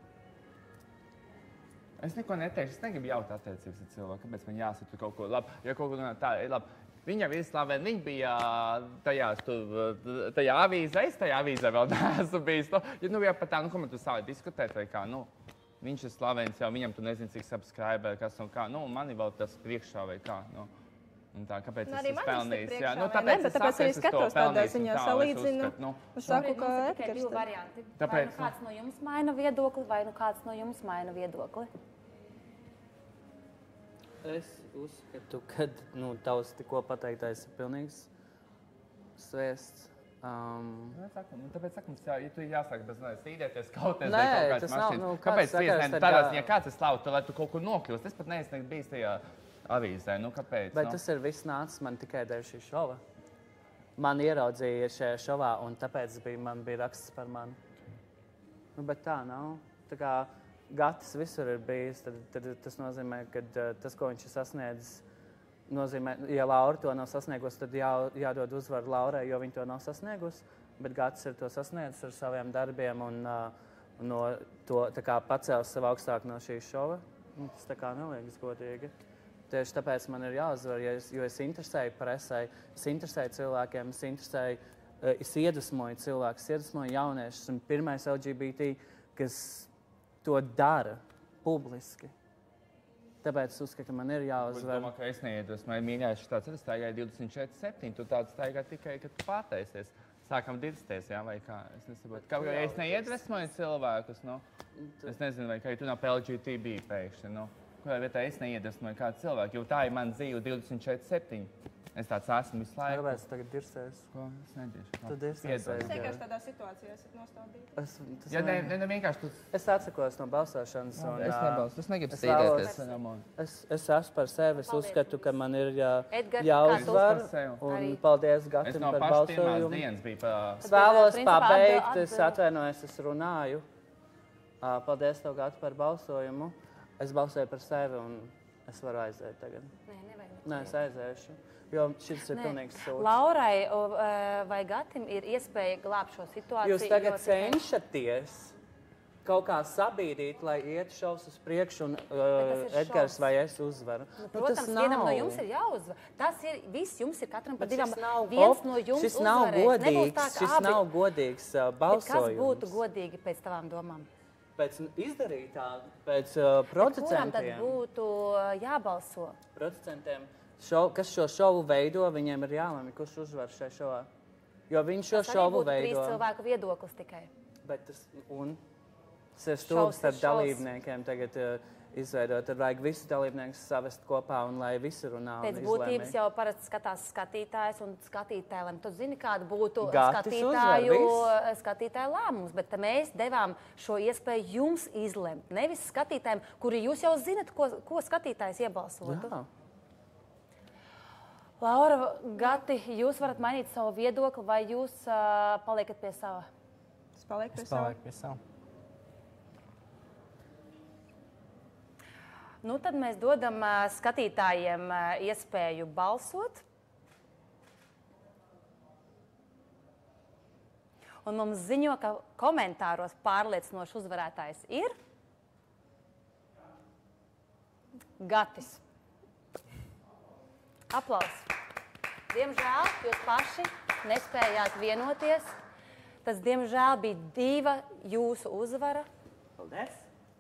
Es neko neteikšu, es negribu jaut attiecības ar cilvēku, kāpēc man jāsaka kaut ko labi. Ja kaut ko tā ir labi. Viņa ir slavena, viņa bija tajās, tu, tajā avīzē, es tajā avīzē vēl neesmu bijis. Ja nu jau pat tā, nu ko man tu sāvi diskutēt vai kā, nu, viņš ir slavens jau, viņam tu nezini, cik subscriberi, kas un kā, nu, man ir vēl tas priekšā vai kā, nu. Un tā, kāpēc nu, es esmu pelnījis? Jā, nu, tāpēc ne, es tāpēc arī skatos tādā ziņā, salīdzinu. Nu. Es saku, ka Edgars ir tikai divi varianti. Vai nu kāds no jums maina viedokli, vai nu kāds no jums maina viedokli? Es uzskatu, ka nu, tavs tikko pateiktais ir pilnīgs sviests. Um... Nu, saku, nu, tāpēc saku, jā, ja tu jāsāk bez nezinu, stīdēties, kauties Nē, vai kaut kāds tas nav, mašīnas. nu, Kāpēc kāds sakars, viesnē, tad tādā kā- ziņā kāds ir slavu, lai tu kaut kur nokļūst? Es pat neesmu bijis tajā avīzē, nu kāpēc? Bet nu? tas ir viss nācis man tikai dēļ šī šova. Man ieraudzīja šajā šovā, un tāpēc bija, man bija raksts par mani. Nu, bet tā nav. Tā kā Gatis visur ir bijis, tad, tad tas nozīmē, ka uh, tas, ko viņš ir sasniedzis, nozīmē, ja Laura to nav sasniegusi, tad jā, jādod uzvaru Laurai, jo viņa to nav sasniegusi. Bet Gatis ir to sasniedzis ar saviem darbiem un uh, no to tā kā pacēlis sev augstāk no šī šova. Un tas tā kā neliekas godīgi. Tieši tāpēc man ir jāuzvar, jo es, jo es interesēju presai, es interesēju cilvēkiem, es interesēju, uh, es iedvesmoju cilvēkus, es iedvesmoju jauniešus un pirmais L G B T, kas to dara publiski. Tāpēc es uzskatu, ka man ir jāuzvar. Es domāju, ka es neiedvesmoju mīļājuši tāds, es staigāju divdesmit četri septiņi, tu tāds staigā tikai, kad tu pārtaisies. Sākam dirstēs, jā, vai kā? Es nesaprotu. Kā, ja es neiedvesmoju cilvēkus, nu, es nezinu, vai kā, ja tu nav L G B T pēkšņi, nu, kurā vietā es neiedvesmoju kādu cilvēku, jo tā ir man dzīve divdesmit četri septiņi. Es tāds esmu visu laiku. Kāpēc tu tagad dirstēs? Ko? Es nediršu. Tu dirstēs. Es vienkārši tādā situācijā esat nostādīti. Es, tas Ja ne, ne- ne, ne vienkārši tu... Es atsakos no balsošanas. Un, Es ā, nebalstu, es negribu es vēlos- strīdēties, Ramon. Es, es esmu par sevi. Es uzskatu, ka man ir jā, Edgars, jāuzvar. kā tu? Es par sevi. Un Arī. paldies Es Gatim no par paša pirmās balsojumu. dienas biju pa... Es vēlos Principā pabeigt, atbild- es atvainojos, es runāju. Ā, Paldies tev, Gati, par balsojumu. Es balsoju par sevi un es varu aiziet tagad. Nē, nevajag. Nē, es aiziešu, jo šis ir Nē. pilnīgs sūds. Laurai o, e, vai Gatim ir iespēja glābt šo situāciju? Jūs tagad jo tikai- cenšaties kaut kā sabīdīt, lai iet šovs uz priekšu un tas uh, ir Edgars šovs. vai es uzvaru. Nu, protams, tas vienam no nav. jums ir jāuzvar. Tas ir viss, jums ir katram pa Bet divām. šis nav Viens op- no jums šis nav uzvarēs. Nebūs godīgs, tā, ka šis abi- nav godīgs uh, Bet kas balsojums. būtu godīgi pēc tavām domām? Pēc izdarītā, pēc uh, Kuram tad producentiem. būtu uh, jābalso? Producentiem, šo, kas šo šovu veido, viņiem ir jālemj, kurš uzvar šajā šovā. Jo viņi šo Tas arī šovu būtu trīs veido. cilvēku viedoklis tikai. Bet tas, un tas ir stulbs starp dalībniekiem tagad uh, izveidot. Tad vajag visus dalībniekus savest kopā un lai visi runā un Pēc izlēmīgi. būtības jau parasti skatās skatītājs un skatītāji, lai tu zini, kāda būtu Gatis skatītāju, uzvar, skatītāju lēmums, bet mēs devām šo iespēju jums izlemt. Nevis skatītājiem, kuri jūs jau zinat, ko, ko skatītājs iebalsotu. Jā. Laura, Gati, jūs varat mainīt savu viedokli, vai jūs uh, paliekat pie sava? Es palieku pie Es sava. palieku pie sava. Nu, tad mēs dodam uh, skatītājiem uh, iespēju balsot. Un mums ziņo, ka komentāros pārliecinošs uzvarētājs ir Gatis. Aplausi. Diemžēl jūs paši nespējāt vienoties. Tas, diemžēl, bija diva jūsu uzvara. Paldies!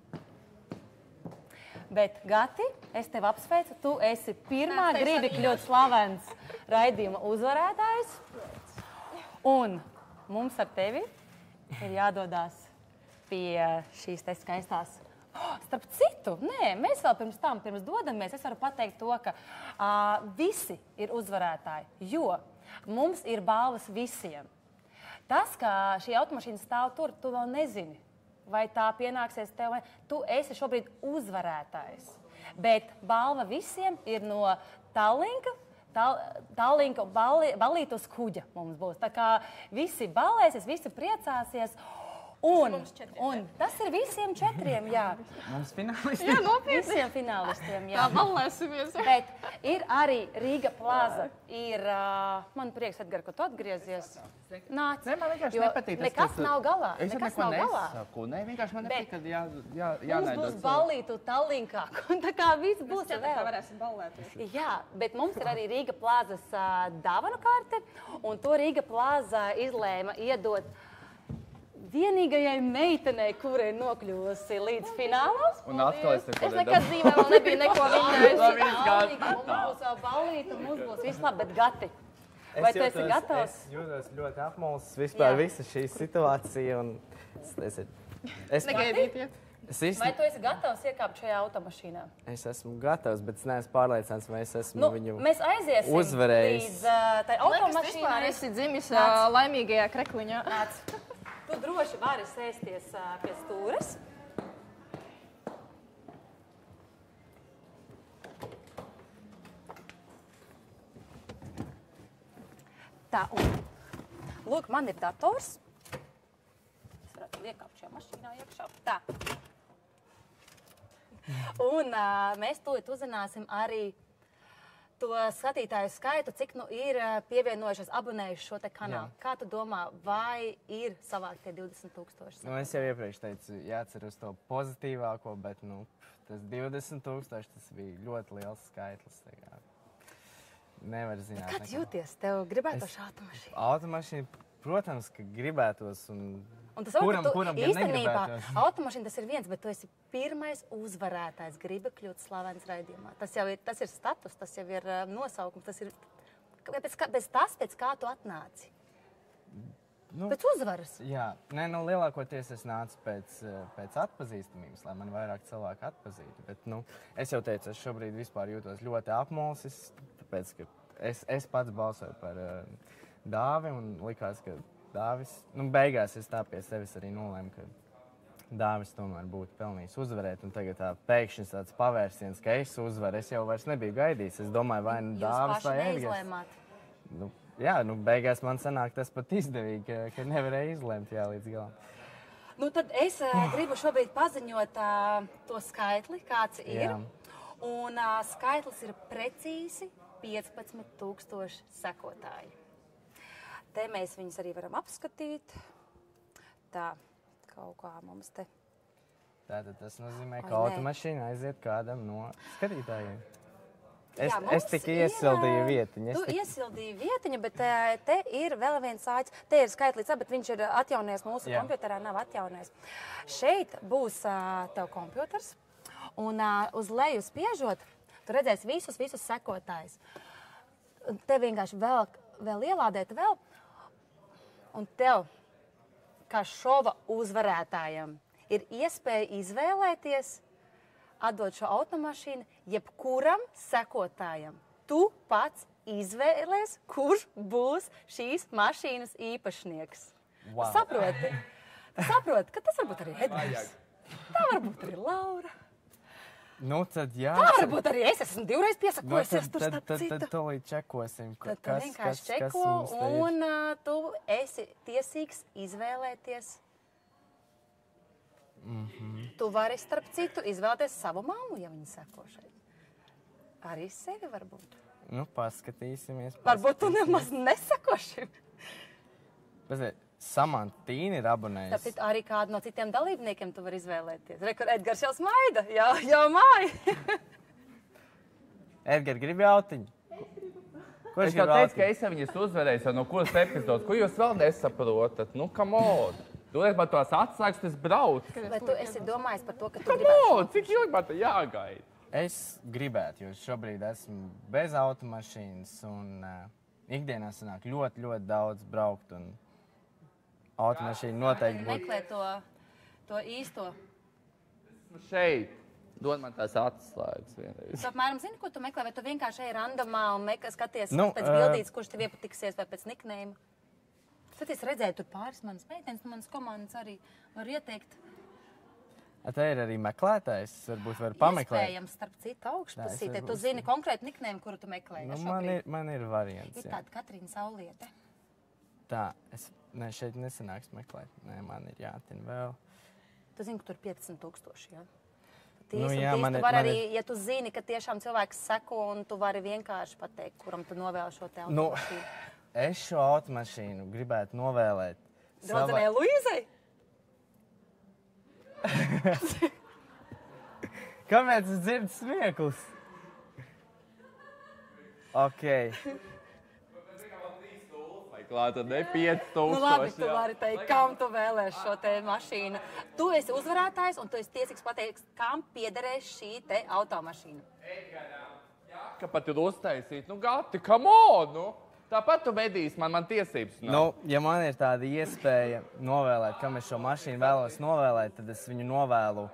Bet, Gati, es tevi apsveicu. Tu esi pirmā gribi kļūt slavens raidījuma uzvarētājs. Un mums ar tevi ir jādodās pie šīs te skaistās. Oh, starp citu, nē, mēs vēl pirms tam, pirms dodamies, es varu pateikt to, ka uh, visi ir uzvarētāji, jo mums ir balvas visiem. Tas, ka šī automašīna stāv tur, tu vēl nezini. Vai tā pienāksies tev, vai tu esi šobrīd uzvarētājs. Bet balva visiem ir no Tallinka, tal, Tallinka balī, balīt uz kuģa mums būs. Tā kā visi balēsies, visi priecāsies. Un, un tas ir visiem četriem, jā. Mums finālisti. Jā, nopietni. Visiem finālistiem, jā. Tā balēsimies. Bet ir arī Rīga Plaza. Ir, uh, man prieks, Edgar, ka tu atgriezies. Nāc. Nē, man vienkārši Jo nepatīk. tas, Nekas kas- nav galā. Es jau Nekas neko nav galā. nesaku. Nē, vienkārši man Bet nepatīk, kad jā, jā, Mums jānaidot būs cilvēku. ballītu Tallinkā. Un tā kā viss būs Būs tā, vēl. varēsim ballēties. Jā, bet mums ir arī Rīga Plazas uh, dāvanu karte, un to Rīga Plaza izlēma iedot vienīgajai meitenei, kurai nokļuvusi līdz finālam. Un atkal es neko Es nekad nedabūju. dzīvē vēl nebiju neko vinnējusi. Labi, gadi. Mums būs vēl ballīta, mums būs viss labi, bet Gati, vai tu esi gatavs? Es jūtos ļoti apmulsis vispār Jā. visa šī situācija. Un es, es, es, Negaidīt, ja? es, Vai īsti, tu esi gatavs iekāpt šajā automašīnā? es esmu gatavs, bet es neesmu pārliecināts, vai es esmu Nu, viņu mēs aiziesim uzvarējis. līdz uh, tai Liekas, automašīnai. vispār esi dzimis Nāc. ā, laimīgajā krekliņā. Nāc. Tu droši vari sēsties uh, pie stūres. Tā, un lūk, man ir dators. Es varētu iekāpt šajā mašīnā iekšā. Tā. Un uh, mēs tūlīt uzzināsim arī to skatītāju skaitu, cik nu ir uh, pievienojušies, abonējuši šo te kanālu. Jā. Kā tu domā, vai ir savākt tie divdesmit tūkstoši? Nu, es jau iepriekš teicu, jācer uz to pozitīvāko, bet nu, tas divdesmit tūkstoši tas bija ļoti liels skaitlis. tā kā Nevar zināt. Kā tu neko. jūties? Tev gribētu Es- šo automašīnu? Automašīna, protams, ka gribētos. Un Un tas var, kuram, ka tu kuram gan īstenībā negribētos? automašīna tas ir viens, bet tu esi pirmais uzvarētājs, gribi kļūt slavens raidījumā. Tas jau ir, tas ir status, tas jau ir uh, nosaukums, tas ir pēc, kā, pēc tas, pēc kā tu atnāci. Nu, Pēc uzvaras. Jā, nē, nu, lielākoties es nācu pēc, eh, pēc atpazīstamības, lai man vairāk cilvēku atpazītu. Bet, nu, es jau teicu, es šobrīd vispār jūtos ļoti apmulsis, tāpēc, ka es, es pats balsoju par uh, Dāvi un likās, ka Dāvis, nu, beigās es tā pie sevis arī nolēmu, ka Dāvis tomēr būtu pelnījis uzvarēt. Un tagad tā pēkšņi tāds pavērsiens, ka es uzvaru, es jau vairs nebiju gaidījis. Es domāju, vai nu Jūs Dāvis paši vai Edgars. neizlēmāt. Nu, jā, nu, beigās man sanāk tas pat izdevīgi, ka, ka nevarēja izlemt jā, līdz galam. Nu, tad es uh, gribu šobrīd paziņot uh, to skaitli, kāds ir. Jā. Un uh, skaitlis ir precīzi piecpadsmit tūkstoši sekotāji. Te mēs viņus arī varam apskatīt. Tā, kaut kā mums te. Tātad tas nozīmē, Ai, ka nē. automašīna aiziet kādam no skatītājiem. Es, Jā, es mums tikai ir, iesildīju ā, vietiņu. es Tu tik- iesildīji vietiņu, bet ā, te ir vēl viens āķis. Te ir skaitlīts, bet viņš ir atjaunies mūsu Jā. kompjuterā, nav atjaunies. Šeit būs ā, tev kompjuters, un ā, uz leju spiežot, tu redzēsi visus, visus sekotājus. Te vienkārši vēl, vēl ielādēt vēl, un tev kā šova uzvarētājam ir iespēja izvēlēties, atdot šo automašīnu jebkuram sekotājam. Tu pats izvēlies, kurš būs šīs mašīnas īpašnieks. Wow. Saproti? Saproti, ka tas varbūt arī Edgars. Tā varbūt arī Laura. Nu, tad jā. Tā varbūt arī es esmu divreiz piesakojusies nu, tur tad, starp tad, citu. tad tūlīt čekosim, Tad tu kas, vienkārši kas, čeko, kas mums te ir. un uh, tu esi tiesīgs izvēlēties. Mhm. Tu vari starp citu izvēlēties savu mammu, ja viņa seko šeit. Arī sevi varbūt. Nu, paskatīsimies. Varbūt tu nemaz nesako šim. Bet, Samantīna ir abonējusi. Tāpēc arī kādu no citiem dalībniekiem tu vari izvēlēties. Re, kur Edgars jau smaida, jau, jau māja. Edgar, gribi jautiņu? Ko Es jau teicu, ka es jau viņas uzvarēju, no kuras epizodes. Ko jūs vēl nesaprotat? Nu, come on! Dodiet man tās atslēgas, tas brauc. Vai tu esi domājis par to, ka tu Come gribētu? on! Cik ilgi man te jāgaida? Es gribētu, jo šobrīd esmu bez automašīnas un uh, ikdienā sanāk ļoti, ļoti daudz braukt. Un automašīna noteikti būtu. Meklē to, to īsto. Esmu šeit. Dod man tās atslēgas vienreiz. Tu apmēram zini, ko tu meklē, vai tu vienkārši ej randomā un meklē, skaties Nu, pēc ā, bildītes, kurš tev iepatiksies, vai pēc niknējuma? Skaties, redzēju, tur pāris manas meitenes, manas komandas arī var ieteikt. A, te ir arī meklētājs, varbūt var pameklēt. Iespējams, starp citu augšpusītē. Nē, es Tu zini konkrēti niknējumu, kuru tu meklēji. Nu, ja, man, šobrīd? ir, man ir variants. Ir Jā. tāda Katrīna Sauliete. Tā, es ne, šeit nesanāks meklēt. Nē, man ir jātina vēl. Tu zini, ka tur ir piecdesmit tūkstoši, jā? Nu, Tīs, jā, tīs, man tu ir- vari man arī, ir- ja tu zini, ka tiešām cilvēks seko, un tu vari vienkārši pateikt, kuram tu novēl šo te Nu, automašīnu. es šo automašīnu gribētu novēlēt. Draudzenei Luīzei? Kāpēc es dzirdu smieklus? Ok. Vai klāt, tad ne pieci Nu, labi, tūkstoši. tu vari teikt, kam tu vēlēsi šo te mašīnu. Tu esi uzvarētājs, un tu esi tiesīgs pateikt, kam piederēs šī te automašīna. Ka pat ir uztaisīt, nu gati, come on, nu. Tāpat tu vedīsi man, man tiesības nav. Nu, ja man ir tāda iespēja novēlēt, kam es šo mašīnu vēlos novēlēt, tad es viņu novēlu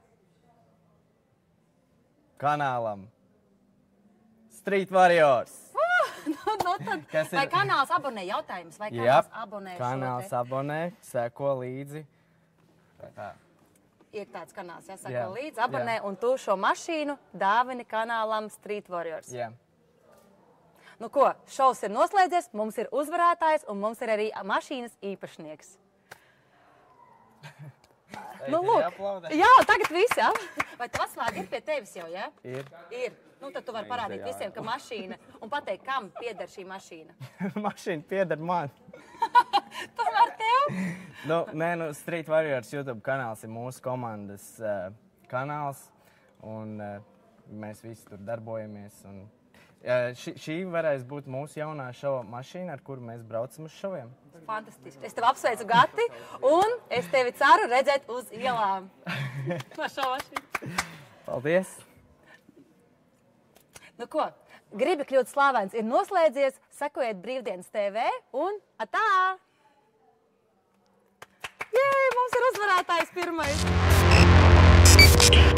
kanālam Street Warriors. nu, nu, tad, Kas ir- vai kanāls abonē jautājums? Vai Jā, kanāls abonē kanāls šo te? abonē, seko līdzi. Tā. Ir tāds kanāls, jāsaka, Jā, līdz abonē, jā. un tu šo mašīnu dāvini kanālam Street Warriors. Jā. Nu ko, šovs ir noslēdzies, mums ir uzvarētājs, un mums ir arī mašīnas īpašnieks. Nu, lūk, jāaplaudē? jā, tagad visi, jā? Vai tu atslēgi ir pie tevis jau, jā? Ir. Ir. Nu, tad tu vari parādīt Jā, jā. visiem, ka mašīna, un pateikt, kam pieder šī mašīna. Mašīna pieder man. Tomēr tev? Nu, nē, nu, Street Warriors YouTube kanāls ir mūsu komandas uh, kanāls, un uh, mēs visi tur darbojamies. Un, uh, ši, šī varēs būt mūsu jaunā šova mašīna, ar kuru mēs braucam uz šoviem. Fantastiski. Es tev apsveicu, Gati, un es tevi ceru redzēt uz ielām. No šo mašīnu. Paldies! Nu ko, gribi kļūt slavens ir noslēdzies, sekojiet Brīvdienas T V un atā! Jē, mums ir uzvarētājs pirmais!